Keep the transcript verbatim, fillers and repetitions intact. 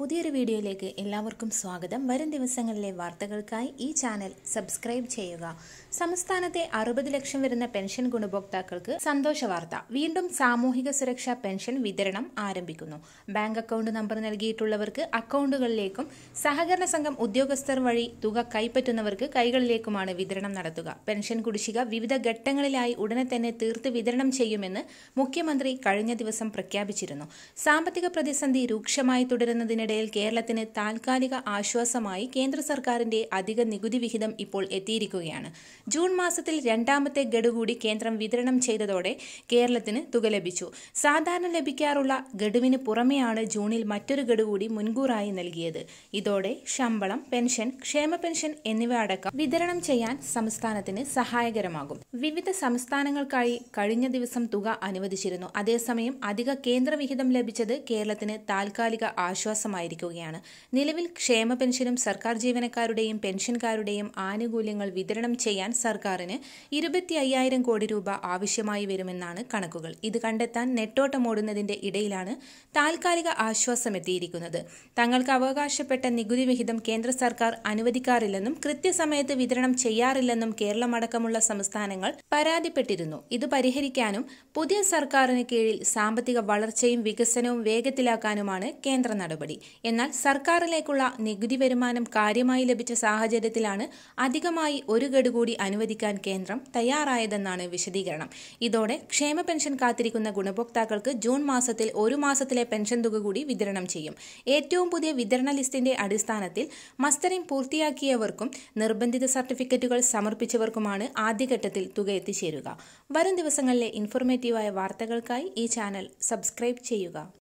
പുതിയൊരു വീഡിയോയിലേക്ക് എല്ലാവർക്കും സ്വാഗതം. വരും ദിവസങ്ങളിലെ വാർത്തകൾക്കായി ഈ ചാനൽ സബ്സ്ക്രൈബ് ചെയ്യുക. സംസ്ഥാനത്തെ അറുപത് ലക്ഷം വരുന്ന പെൻഷൻ ഗുണഭോക്താക്കൾക്ക് സന്തോഷ വാർത്ത. വീണ്ടും സാമൂഹിക സുരക്ഷാ പെൻഷൻ വിതരണം ആരംഭിക്കുന്നു. ബാങ്ക് അക്കൗണ്ട് നമ്പർ നൽകിയിട്ടുള്ളവർക്ക് അക്കൗണ്ടുകളിലേക്കും സഹകരണ സംഘം ഉദ്യോഗസ്ഥർ വഴി തുക കൈപ്പറ്റുന്നവർക്ക് കൈകളിലേക്കുമാണ് വിതരണം നടത്തുക. പെൻഷൻ കുടിശ്ശിക വിവിധ ഘട്ടങ്ങളിലായി ഉടനെ തന്നെ തീർത്ത് വിതരണം ചെയ്യുമെന്ന് മുഖ്യമന്ത്രി കഴിഞ്ഞ ദിവസം പ്രഖ്യാപിച്ചിരുന്നു. സാമ്പത്തിക പ്രതിസന്ധി രൂക്ഷമായി തുടരുന്നതിനിടയിൽ കേരളത്തിന് താൽക്കാലിക ആശ്വാസമായി കേന്ദ്ര സർക്കാരിന്റെ അധിക നികുതി വിഹിതം ഇപ്പോൾ എത്തിയിരിക്കുകയാണ്. ജൂൺ മാസത്തിൽ രണ്ടാമത്തെ ഗഡു കൂടി കേന്ദ്രം വിതരണം ചെയ്തതോടെ കേരളത്തിന് തുക ലഭിച്ചു. സാധാരണ ലഭിക്കാറുള്ള ഗഡുവിന് പുറമെയാണ് ജൂണിൽ മറ്റൊരു ഗഡു കൂടി മുൻകൂറായി നൽകിയത്. ഇതോടെ ശമ്പളം, പെൻഷൻ, ക്ഷേമ പെൻഷൻ എന്നിവ അടക്കം വിതരണം ചെയ്യാൻ സംസ്ഥാനത്തിന് സഹായകരമാകും. വിവിധ സംസ്ഥാനങ്ങൾക്കായി കഴിഞ്ഞ ദിവസം തുക അനുവദിച്ചിരുന്നു. അതേസമയം അധിക കേന്ദ്ര വിഹിതം ലഭിച്ചത് കേരളത്തിന് താൽക്കാലിക ആശ്വാസമായിരിക്കുകയാണ്. നിലവിൽ ക്ഷേമ പെൻഷനും സർക്കാർ ജീവനക്കാരുടെയും പെൻഷൻകാരുടെയും ആനുകൂല്യങ്ങൾ വിതരണം ചെയ്യാൻ സർക്കാരിന് ഇരുപത്തി അയ്യായിരം കോടി രൂപ ആവശ്യമായി വരുമെന്നാണ് കണക്കുകൾ. ഇത് കണ്ടെത്താൻ നെട്ടോട്ടമോടുന്നതിന്റെ ഇടയിലാണ് താൽക്കാലിക ആശ്വാസം എത്തിയിരിക്കുന്നത്. തങ്ങൾക്ക് അവകാശപ്പെട്ട നികുതി വിഹിതം കേന്ദ്ര സർക്കാർ അനുവദിക്കാറില്ലെന്നും കൃത്യസമയത്ത് വിതരണം ചെയ്യാറില്ലെന്നും കേരളമടക്കമുള്ള സംസ്ഥാനങ്ങൾ പരാതിപ്പെട്ടിരുന്നു. ഇത് പരിഹരിക്കാനും പുതിയ സർക്കാരിന് കീഴിൽ സാമ്പത്തിക വളർച്ചയും വികസനവും വേഗത്തിലാക്കാനുമാണ് കേന്ദ്ര നടപടി. എന്നാൽ സർക്കാരിലേക്കുള്ള നികുതി വരുമാനം കാര്യമായി ലഭിച്ച സാഹചര്യത്തിലാണ് അധികമായി ഒരു ഗഡു കൂടി അനുവദിക്കാൻ കേന്ദ്രം തയ്യാറായതെന്നാണ് വിശദീകരണം. ഇതോടെ ക്ഷേമ പെൻഷൻ കാത്തിരിക്കുന്ന ഗുണഭോക്താക്കൾക്ക് ജൂൺ മാസത്തിൽ ഒരു മാസത്തിലെ പെൻഷൻ തുക കൂടി വിതരണം ചെയ്യും. ഏറ്റവും പുതിയ വിതരണ ലിസ്റ്റിന്റെ അടിസ്ഥാനത്തിൽ മസ്റ്ററിംഗ് പൂർത്തിയാക്കിയവർക്കും നിർബന്ധിത സർട്ടിഫിക്കറ്റുകൾ സമർപ്പിച്ചവർക്കുമാണ് ആദ്യഘട്ടത്തിൽ തുക എത്തിച്ചേരുക. വരും ദിവസങ്ങളിലെ ഇൻഫോർമേറ്റീവായ വാർത്തകൾക്കായി ഈ ചാനൽ സബ്സ്ക്രൈബ് ചെയ്യുക.